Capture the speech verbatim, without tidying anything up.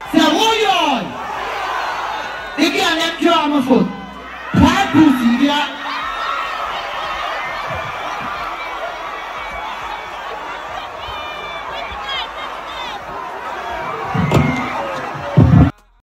Say, oh, yo. They can't let you on my foot. Why pussy, yeah?